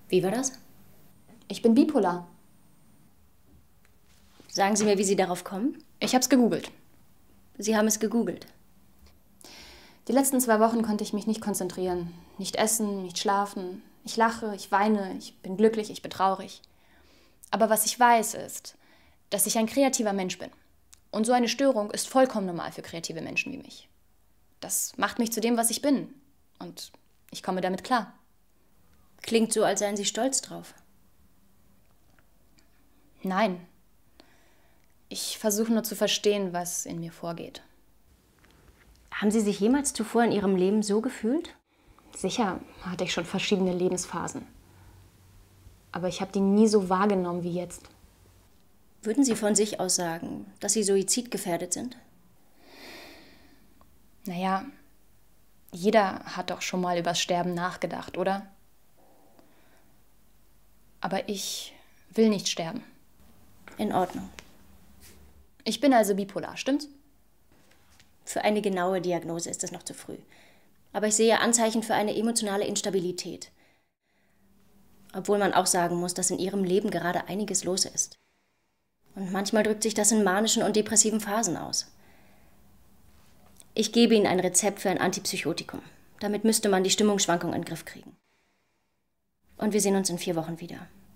Wie war das? Ich bin bipolar. Sagen Sie mir, wie Sie darauf kommen? Ich hab's gegoogelt. Sie haben es gegoogelt. Die letzten 2 Wochen konnte ich mich nicht konzentrieren. Nicht essen, nicht schlafen. Ich lache, ich weine, ich bin glücklich, ich bin traurig. Aber was ich weiß ist, dass ich ein kreativer Mensch bin. Und so eine Störung ist vollkommen normal für kreative Menschen wie mich. Das macht mich zu dem, was ich bin. Und ich komme damit klar. Klingt so, als seien Sie stolz drauf. Nein. Ich versuche nur zu verstehen, was in mir vorgeht. Haben Sie sich jemals zuvor in Ihrem Leben so gefühlt? Sicher hatte ich schon verschiedene Lebensphasen. Aber ich habe die nie so wahrgenommen wie jetzt. Würden Sie von sich aus sagen, dass Sie suizidgefährdet sind? Naja, jeder hat doch schon mal übers Sterben nachgedacht, oder? Aber ich will nicht sterben. In Ordnung. Ich bin also bipolar, stimmt's? Für eine genaue Diagnose ist es noch zu früh. Aber ich sehe Anzeichen für eine emotionale Instabilität. Obwohl man auch sagen muss, dass in Ihrem Leben gerade einiges los ist. Und manchmal drückt sich das in manischen und depressiven Phasen aus. Ich gebe Ihnen ein Rezept für ein Antipsychotikum. Damit müsste man die Stimmungsschwankungen in den Griff kriegen. Und wir sehen uns in 4 Wochen wieder.